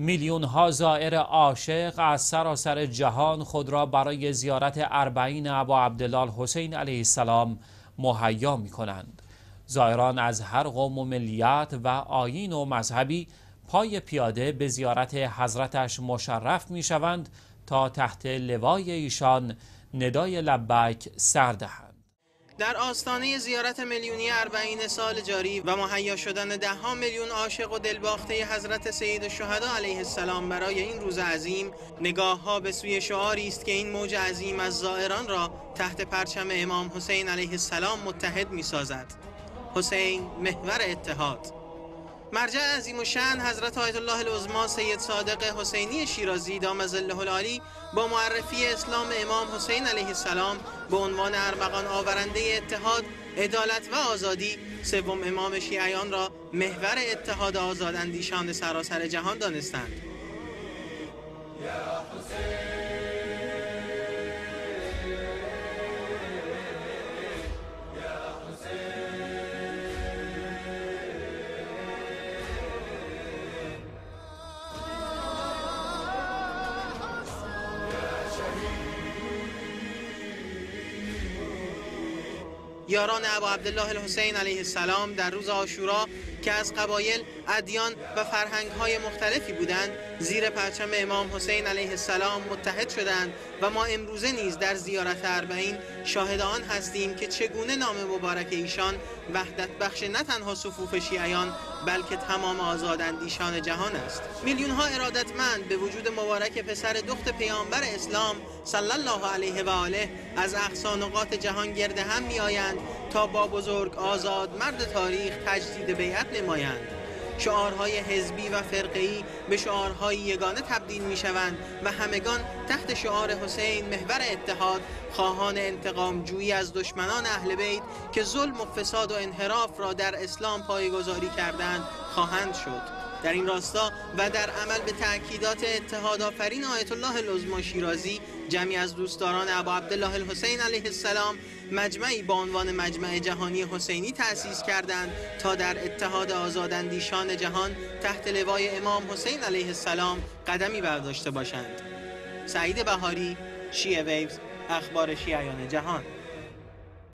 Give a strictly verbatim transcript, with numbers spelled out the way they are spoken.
میلیون ها زائر عاشق از سراسر جهان خود را برای زیارت اربعین ابا عبدالله الحسین علیه السلام مهیا می کنند. زائران از هر قوم و ملیت و آیین و مذهبی پای پیاده به زیارت حضرتش مشرف می شوند تا تحت لوای ایشان ندای لبیک سر دهند. در آستانه زیارت میلیونی اربعین سال جاری و مهیا شدن ده ها میلیون عاشق و دلباخته حضرت سید الشهدا علیه السلام برای این روز عظیم، نگاه ها به سوی شعاری است که این موج عظیم از زائران را تحت پرچم امام حسین علیه السلام متحد می سازد. حسین محور اتحاد. مرجع عظیم الشأن حضرت آیت الله العظما سید صادق حسینی شیرازی دام ظله العالی با معرفی اسلام امام حسین علیه السلام به عنوان ارمغان آورنده اتحاد، عدالت و آزادی، سوم امام شیعیان را محور اتحاد آزاداندیشان سراسر جهان دانستند. یاران ابا عبدالله الحسین علیه السلام در روز عاشورا که از قبایل، ادیان و فرهنگ‌های مختلفی بودند، زیر پرچم امام حسین علیه السلام متحد شدند و ما امروزه نیز در زیارت اربعین شاهد آن هستیم که چگونه نام مبارک ایشان وحدت بخش نه تنها صفوف شیعیان بلکه تمام آزاداندیشان جهان است. میلیون ها ارادتمند به وجود مبارک پسر دخت پیامبر اسلام صلی الله علیه و آله از اقصا نقاط جهان گرد هم میآیند تا با بزرگ آزاد مرد تاریخ تجدید بیعت نمایند. شعارهای حزبی و فرقه‌ای به شعارهای یگانه تبدیل می شوند و همگان تحت شعار حسین محور اتحاد خواهان انتقام جویی از دشمنان اهل بیت که ظلم و فساد و انحراف را در اسلام پایه‌گذاری کردند خواهند شد. در این راستا و در عمل به تأکیدات اتحاد آفرین آیت الله العظما شیرازی، جمعی از دوستداران ابا عبدالله الحسین علیه السلام مجمعی با عنوان مجمع جهانی حسینی تأسیس کردند تا در اتحاد آزاداندیشان جهان تحت لوای امام حسین علیه السلام قدمی برداشته باشند. سعید بهاری، شیعه ویوز، اخبار شیعیان جهان.